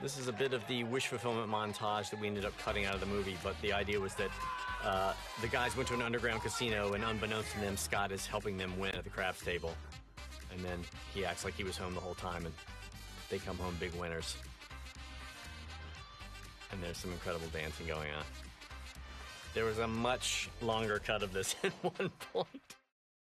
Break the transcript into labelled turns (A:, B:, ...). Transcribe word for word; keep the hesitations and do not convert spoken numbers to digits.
A: This is a bit of the wish fulfillment montage that we ended up cutting out of the movie, but the idea was that uh, the guys went to an underground casino, and unbeknownst to them, Scott is helping them win at the craps table. And then he acts like he was home the whole time, and they come home big winners. And there's some incredible dancing going on. There was a much longer cut of this at one point.